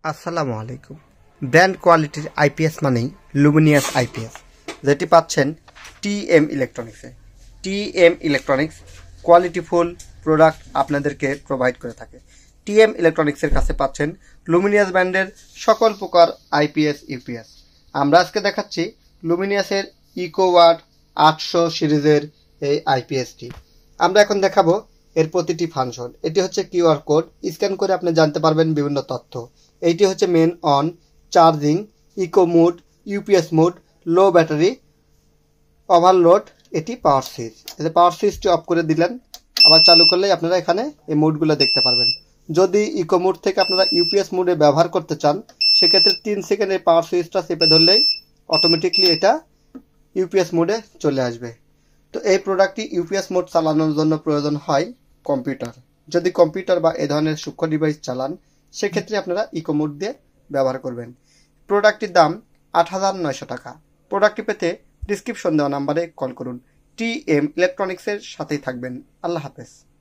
আসসালামু আলাইকুম। ব্র্যান্ড কোয়ালিটির আইপিএস মানেই লুমিনিয়াস আইপিএস, যেটি পাচ্ছেন টিএম ইলেকট্রনিক্সে। টিএম ইলেকট্রনিক্স কোয়ালিটিফুল প্রোডাক্ট আপনাদেরকে প্রোভাইড করে থাকে। টিএম ইলেকট্রনিক্সের কাছে পাচ্ছেন লুমিনিয়াস ব্র্যান্ডের সকল প্রকার আইপিএস ইউপিএস। আমরা আজকে দেখাচ্ছি লুমিনিয়াসের ইকো ওয়াট 800 সিরিজের এই আইপিএসটি। আমরা এখন দেখাবো এর প্রতিটি ফাংশন। এটি হচ্ছে কিউআর কোড, স্ক্যান করে আপনি জানতে পারবেন বিভিন্ন তথ্য। এইটি হচ্ছে main on, charging, eco mode, UPS mode, low battery, overload, এটি পাওয়ার সুইচ। এতে পাওয়ার সুইচটি অফ করে দিলেন, আবার চালু করলেই আপনারা এখানে এই মোডগুলো দেখতে পারবেন। যদি ইকো মোড থেকে আপনারা ইউপিএস মোডে ব্যবহার করতে চান, সেক্ষেত্রে 3 সেকেন্ডের পাওয়ার সুইচটা চেপে ধরলেই অটোমেটিকলি এটা ইউপিএস মোডে চলে আসবে। তো এই প্রোডাক্টটি ইউপিএস মোড চালানোর জন্য প্রয়োজন হয় কম্পিউটার। যদি কম্পিউটার বা এ ধরনের সূক্ষ্ম ডিভাইস চালান, সেক্ষেত্রে আপনারা ইকো মোড দিয়ে ব্যবহার করবেন। প্রোডাক্টটির দাম 8,900 টাকা। প্রোডাক্টটি পেতে ডিসক্রিপশন দেওয়া নাম্বারে কল করুন। টিএম ইলেকট্রনিক্সের সাথেই থাকবেন। আল্লাহ হাফেজ।